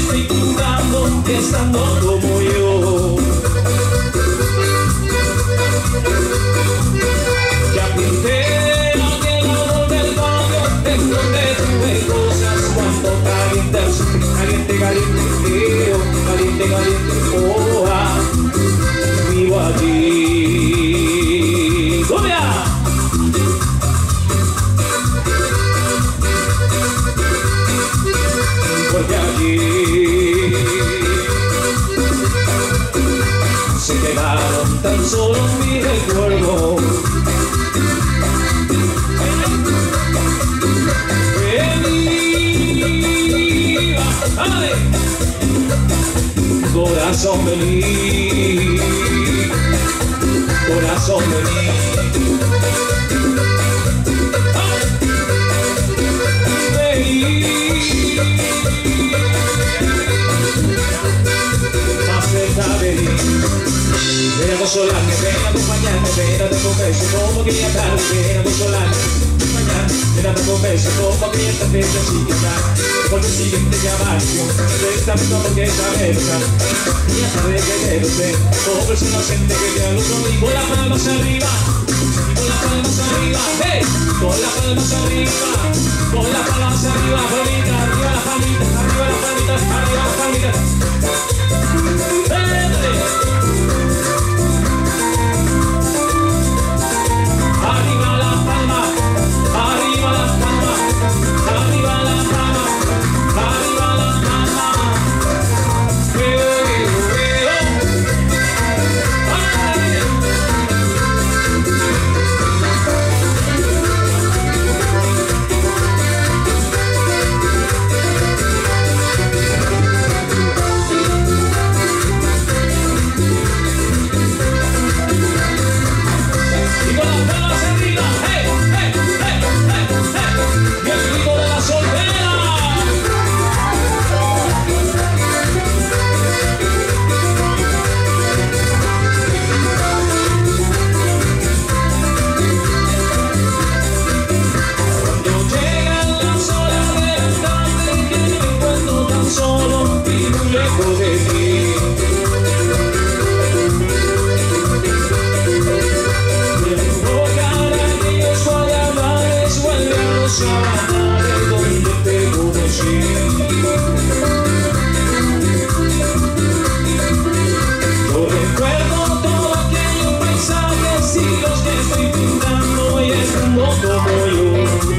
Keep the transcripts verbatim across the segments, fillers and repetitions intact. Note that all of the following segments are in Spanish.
disfrutando y estando como yo. Ya pinté aquel árbol del barrio en donde tuve cosas cuando caliente el sol, caliente, caliente, frío, caliente, caliente, oh, ah, vivo allí. ¡Cumbia! Porque allí se quedaron tan solo mi recuerdo. Vení, ¡ándale! Corazón, vení, corazón, vení. Ven a consolarme, ven a acompañarme, ven a te confieso como aquella tarde. Ven a consolarme, acompañarme, ven a te confieso como aquella tarde. Sigue estar, porque el siguiente llamario de esta misma porque esa versa ya sabe que quiero ser como persona inocente que te aluso. Y con las palmas arriba, y con las palmas arriba, hey, con las palmas arriba, con las palmas arriba, palmita, arriba las palmitas, arriba las palmitas, arriba las palmitas. Arriba la palma, arriba la palma, arriba la palma, arriba la palma. Veo, veo, veo. Y con las palmas arriba, hey, hey, hey, hey, hey. Y el grito de la soltera. Cuando llegan las horas de la tarde que me encuentro tan solo y muy lejos de ti. Sabana de donde te conocí. Yo recuerdo todo aquellos paisajes y los que estoy pintando y es un mundo como yo.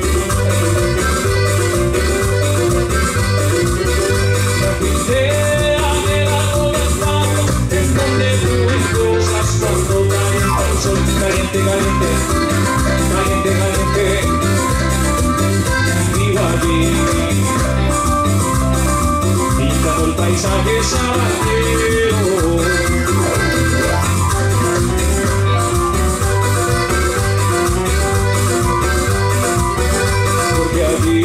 Ya pinté aquel árbol del barrio en donde tuve cosas cuando calienta el sol. Caliente, caliente, caliente, caliente. Pintando el paisaje sabatero. Porque allí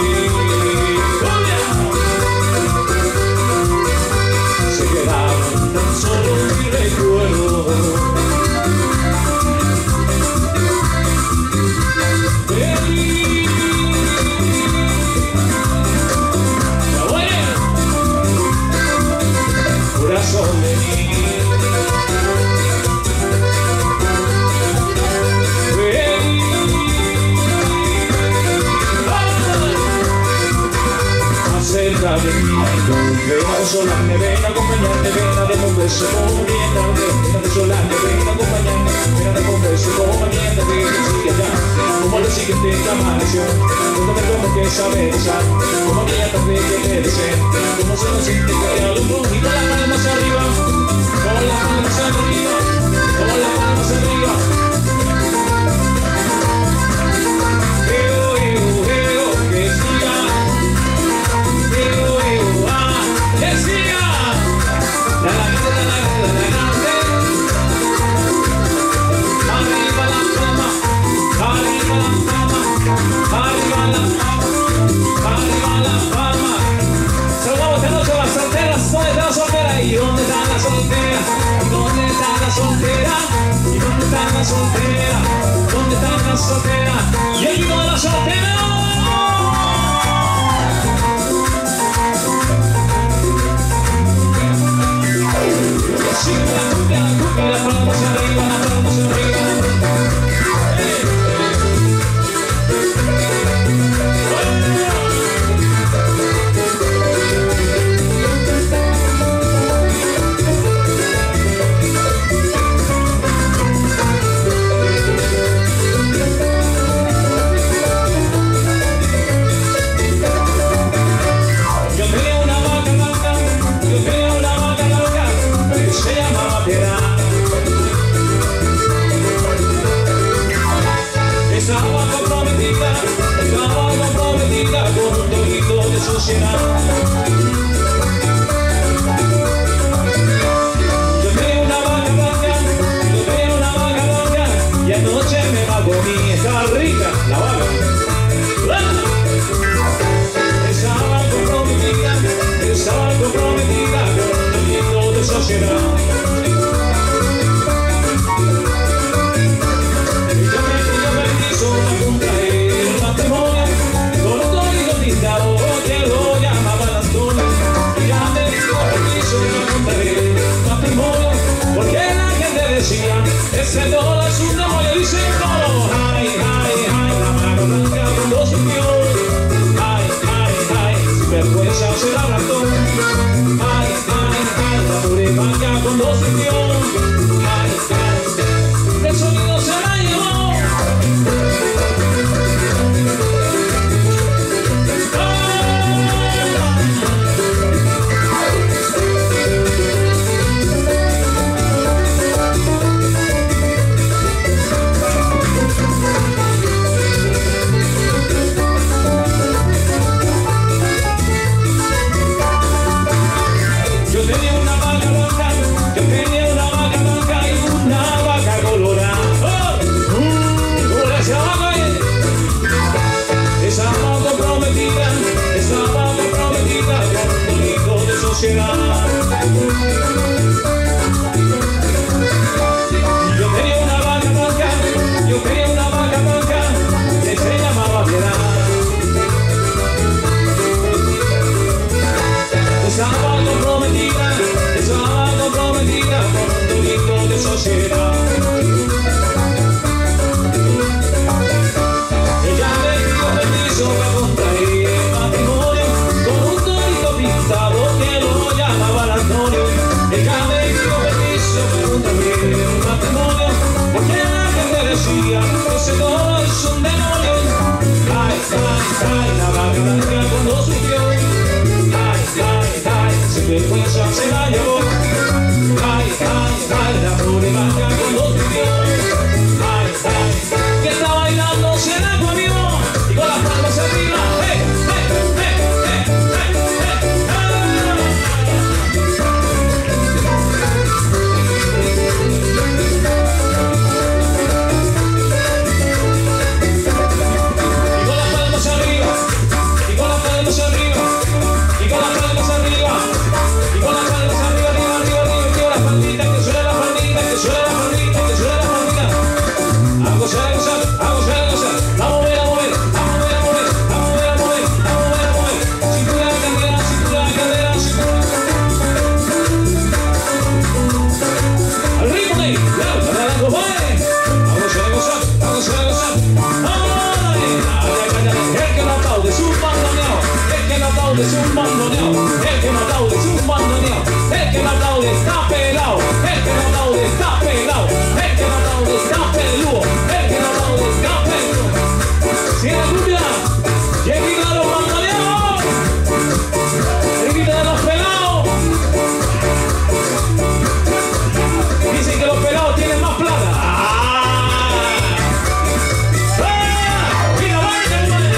se quedaron tan solo mi recuerdo. Corazón de mí. Acerca de mí, ven a consolarme, ven a acompañarme, ven a darme un beso como nieta, ven a consolarme, ven a acompañarme, ven a darme un beso como nieta, que sigue allá, como el siguiente que amaneció, cuando me tomo que saber besar, como aquella tarde que te deseo, como se nos siente que te alumbro, y con las palmas arriba, con las palmas arriba, con las palmas arriba. Eo, eo, eo, que siga. Eo, eo, ah, que siga. La, la, la, la, la, la, la, la. Arriba la palma, arriba la palma, arriba la palma, arriba la palma. Saludamos esta noche a las solteras. ¿Dónde está la soltera? ¿Y dónde está la soltera? ¿Y dónde está la soltera? ¿Y dónde está la soltera? ¿Dónde está la soltera? ¿Y el grito de la soltera? sociedad. Ella me pidió permiso para contraer el matrimonio con un código pintado que lo llamaban Antonio. Ella me pidió permiso para contraer el matrimonio porque la gente decía ese dólar es un demonio. Dicen todo, ay, ay, ay, la mano blanca con dos unión. Ay, ay, ay, sin vergüenza se la ratón. Ay, ay, ay, la pobre blanca con dos unión. Ay, ay, el sonido se la llevó. Yo tenía una vaca blanca, yo tenía una vaca blanca que se llamaba Piedad. Estaba comprometida, estaba comprometida con un delito de sociedad. Ella me pidió permiso para contraer el matrimonio con un torito pintado que lo llamaba Antonio. Ella me pidió permiso para contraer el matrimonio porque la gente decía que ese todo es un demonio. Ay, ay, ay, la vaca blanca con dos sufrió. Ay, ay, ay, sin vergüenza se la llevó. Ay, ay, ay, la pobre vaca con dos sufrió. Ay, ay, que está bailando se la comió y con las palmas arriba. ¡Hey, hey, hey, hey, hey, hey, y con las palmas arriba, y con las palmas arriba, y con las palmas arriba, y con las palmas arriba, arriba, arriba, arriba, y con las palmitas, que suena la palmita, que suena la palmita, que suena la palmita. A gozar, a gozar, a gozar, a gozar. A mover, a mover, a mover, a mover, a mover, a mover, a mover, a mover. Cintura, cadera, cintura, cadera, cintura. Al ritmo de claro, para la cojones. A gozar, a gozar, a gozar, a gozar. Ay, ay, ay, ay. El que no aplaude es un bandoneado. El que no aplaude es un bandoneado. El que no aplaude es un bandoneado. El que no aplaude está pelado. El que no aplaude está pelado. El que no aplaude está peludo. El que no aplaude está peludo. Si la cumbia, ¿quién quita los bandoneados? ¿Quién quita los pelados? Dicen que los pelados tienen más plata. ¡Ah! ¡Ah! ¡Mira, baila, baila!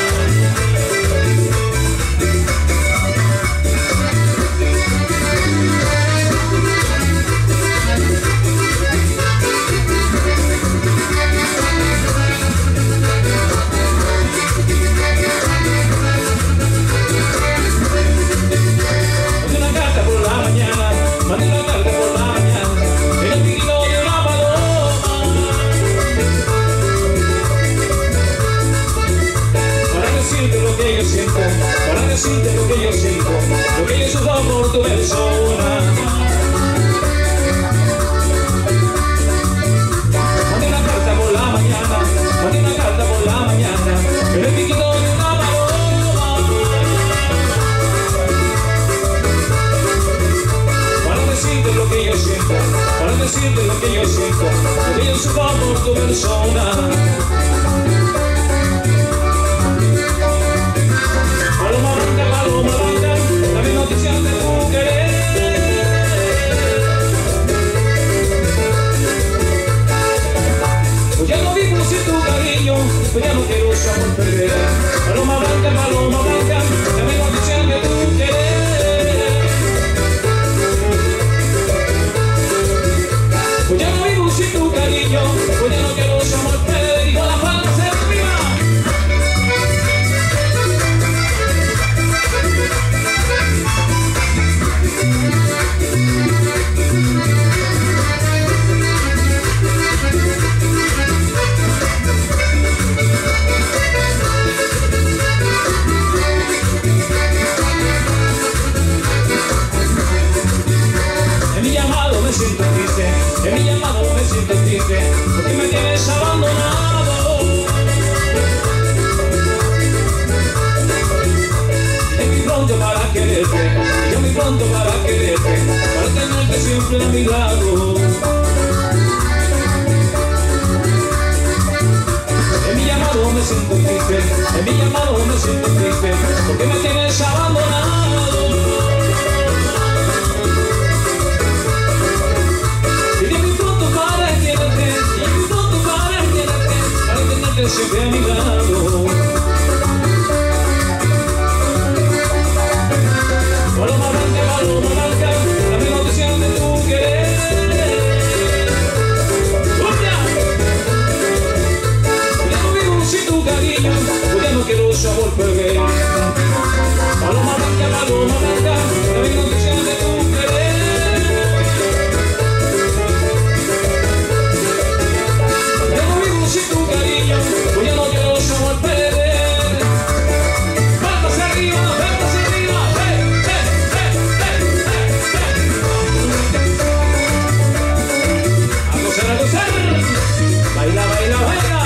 Mandé una carta por la mañana, mandé una carta por la mañana, en el piquito de una paloma. Para decirte lo que yo siento, para decirte lo que yo siento, lo que yo sufro por tu persona. Mandé una carta por la mañana, mandé una carta por la mañana, en el piquito de una paloma. Para decirte lo que yo siento, para decirte lo que yo siento, lo que yo sufro por tu persona. Paloma blanca, paloma blanca, dame noticias de tu querer. Pues ya no vivo sin tu cariño, pues ya no quiero su amor perder. Paloma blanca, paloma blanca, dame noticias de tu querer. Pues ya no vivo sin tu cariño, pues ya no quiero su amor perder. Y con las palmas tanto para quererte, para tenerte siempre a mi lado. En mi llamado me siento triste, en mi llamado me siento triste, porque me tienes abandonado. Y de mi pronto para tenerte, y de mi pronto para tenerte, para tenerte siempre a mi lado. Paloma blanca, paloma blanca, dame noticia de tu querer. Ya no vivo sin tu cariño, porque ya no quiero su amor perder. Paloma blanca, paloma blanca, dame noticia de tu querer. Ya no vivo sin tu cariño, porque ya no quiero su amor perder. Palmas arriba, palmas arriba, hey, hey, hey, hey, hey, hey. A gozar, a gozar, baila, baila, baila.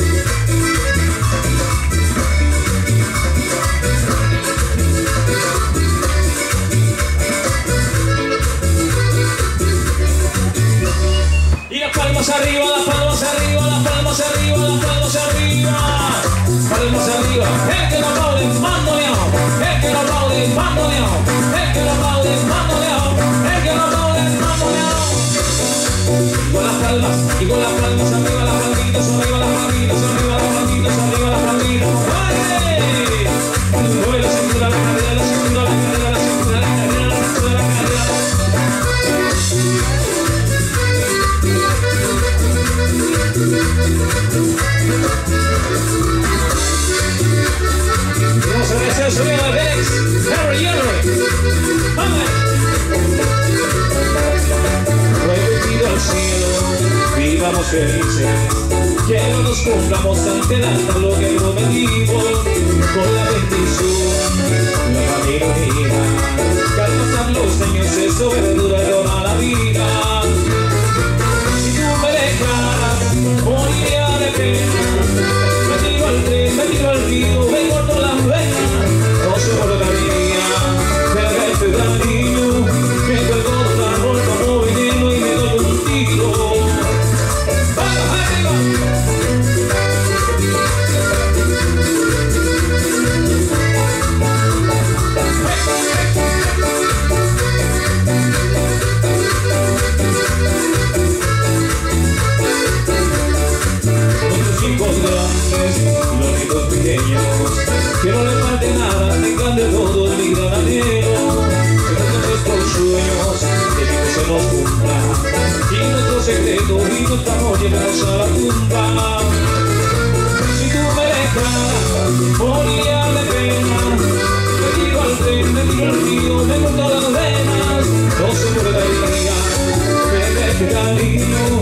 Y las palmas arriba, las palmas arriba, las palmas arriba, las palmas arriba. Palmas arriba, el que no aplaude, mandoneado. El que no aplaude, mandoneado. El que no aplaude, mandoneado. El que no aplaude, mandoneado. Y con las palmas, y con las palmas arriba, las palmitas arriba, las palmitas arriba, las palmitas arriba, las palmitas. ¡Ay! Mueve la cintura, la cadera, la cintura, la cadera, la cintura, la cadera, la cintura, la cadera. Vamos a ver el sonido de Alex, Harry Henry. ¡Vamos! Prohibido al cielo, vivamos felices, que no nos cumplamos ante nada lo que prometimos, con la bendición, la familia unida, que al pasar los años eso verdura y toda la vida. Si tú me dejas, moriría de pena, me tiro al tren, me tiro al río, me corto las venas, no soportaría perderte cariño, me cuelgo de un árbol como veneno y me doy un tiro. ¡Vaya, arriba! Los chicos grandes y los ricos pequeños, que no le falte nada, tengan de todo mi gran anhelo, que nuestros sueños de que se nos cumplan, y nuestro secreto y nuestro amor llevemos a la tumba. Si tú me dejas, moriría de pena, me tiro al tren, me tiro al río, me corto las venas, no soportaría perderte cariño.